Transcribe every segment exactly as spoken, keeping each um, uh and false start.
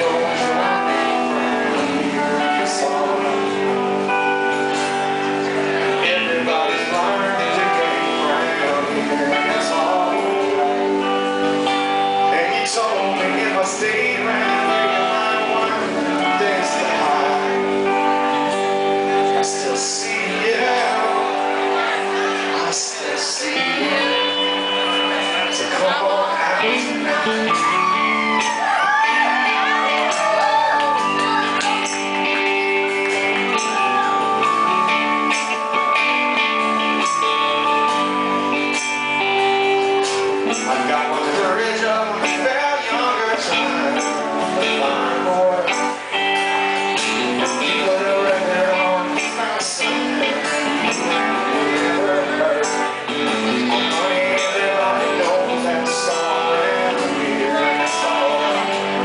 Stay around here, you might want to dance the high. I still see you, I still see you. So come on out tonight. I've got my courage up, that younger time. Fine boy, you put a record on my son. Never heard. Honey, everybody knows that song around here. That's all.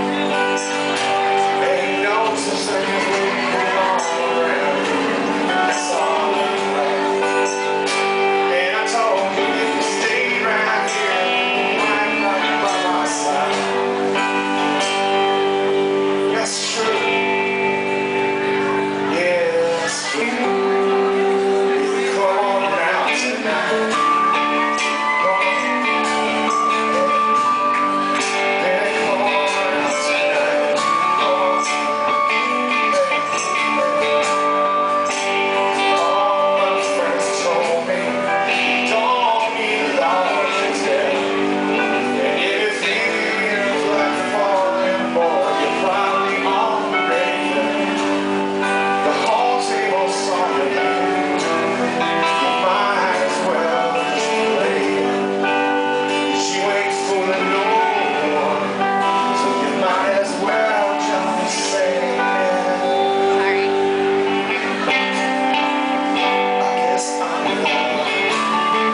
Ain't no such thing as wrong around here. That's all. And I told you if you stayed right here, that's true. Yeah, that's true. Come on out tonight. Come on. Yeah, come on out tonight. Come on. All my friends told me, don't need love to tell.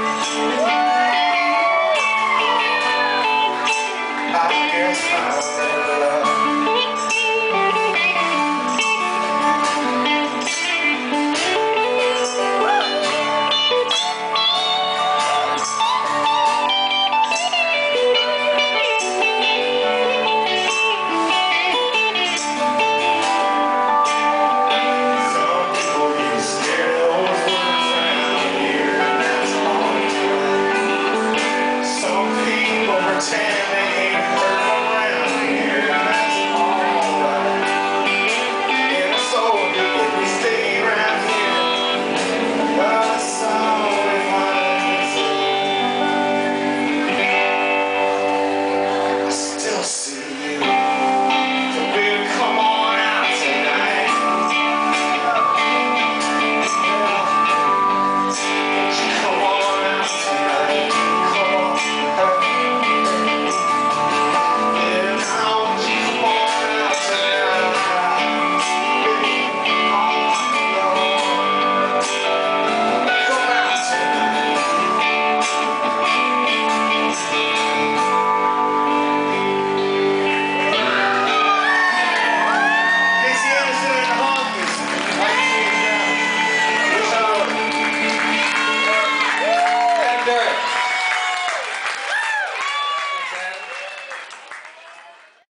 I guess I